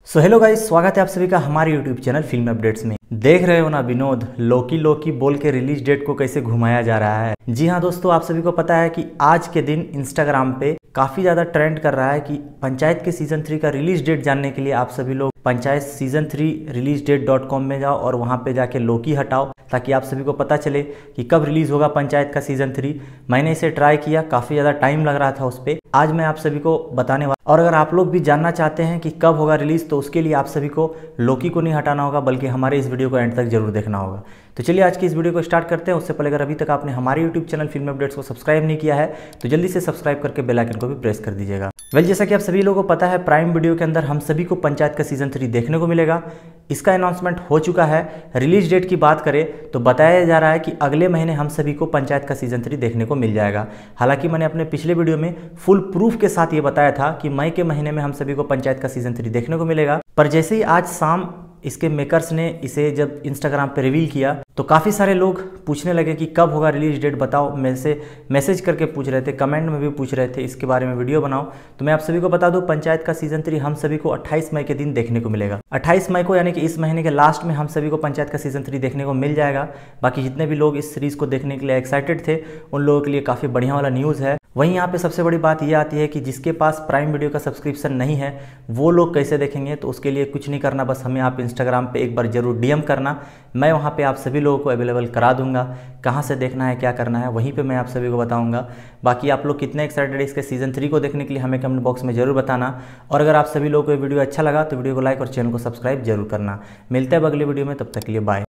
So hello guys, स्वागत है आप सभी का हमारे यूट्यूब चैनल फिल्म अपडेट्स में। देख रहे हो ना विनोद, लोकी लोकी बोल के रिलीज डेट को कैसे घुमाया जा रहा है। जी हाँ दोस्तों, आप सभी को पता है कि आज के दिन इंस्टाग्राम पे काफ़ी ज़्यादा ट्रेंड कर रहा है कि पंचायत के सीजन 3 का रिलीज डेट जानने के लिए आप सभी लोग पंचायत सीजन 3 रिलीज डेट.com में जाओ और वहाँ पे जाके लोकी हटाओ, ताकि आप सभी को पता चले कि कब रिलीज़ होगा पंचायत का सीजन 3। मैंने इसे ट्राई किया, काफ़ी ज़्यादा टाइम लग रहा था उस पर। आज मैं आप सभी को बताने वाला, और अगर आप लोग भी जानना चाहते हैं कि कब होगा रिलीज़, तो उसके लिए आप सभी को लोकी को नहीं हटाना होगा, बल्कि हमारे इस वीडियो को एंड तक जरूर देखना होगा। तो चलिए आज की इस वीडियो को स्टार्ट करते हैं। उससे पहले अगर अभी तक आपने हमारे यूट्यूब चैनल फिल्म अपडेट्स को सब्सक्राइब नहीं किया है तो जल्दी से सब्सक्राइब करके बेल आइकन को भी प्रेस कर दीजिएगा। जैसा कि आप सभी लोगों को पता है, प्राइम वीडियो के अंदर हम सभी को पंचायत का सीजन 3 देखने को मिलेगा। इसका अनाउंसमेंट हो चुका है। रिलीज डेट की बात करें तो बताया जा रहा है कि अगले महीने हम सभी को पंचायत का सीजन 3 देखने को मिल जाएगा। हालांकि मैंने अपने पिछले वीडियो में फुल प्रूफ के साथ ये बताया था कि मई के महीने में हम सभी को पंचायत का सीजन 3 देखने को मिलेगा। पर जैसे ही आज शाम इसके मेकर्स ने इसे जब इंस्टाग्राम पे रिवील किया तो काफ़ी सारे लोग पूछने लगे कि कब होगा रिलीज डेट, बताओ। मैसेज करके पूछ रहे थे, कमेंट में भी पूछ रहे थे इसके बारे में वीडियो बनाओ। तो मैं आप सभी को बता दूं, पंचायत का सीजन 3 हम सभी को 28 मई के दिन देखने को मिलेगा। 28 मई को, यानी कि इस महीने के लास्ट में हम सभी को पंचायत का सीजन 3 देखने को मिल जाएगा। बाकी जितने भी लोग इस सीरीज़ को देखने के लिए एक्साइटेड थे, उन लोगों के लिए काफ़ी बढ़िया वाला न्यूज़ है। वहीं यहाँ पे सबसे बड़ी बात यह आती है कि जिसके पास प्राइम वीडियो का सब्सक्रिप्शन नहीं है वो लोग कैसे देखेंगे। तो उसके लिए कुछ नहीं करना, बस हमें आप इंस्टाग्राम पे एक बार जरूर डीएम करना। मैं वहाँ पे आप सभी लोगों को अवेलेबल करा दूंगा। कहाँ से देखना है, क्या करना है, वहीं पे मैं आप सभी को बताऊंगा। बाकी आप लोग कितने एक्साइटेड है इसके सीजन 3 को देखने के लिए, हमें कमेंट बॉक्स में जरूर बताना। और अगर आप सभी लोगों को ये वीडियो अच्छा लगा तो वीडियो को लाइक और चैनल को सब्सक्राइब जरूर करना। मिलते हैं अगले वीडियो में, तब तक के लिए बाय।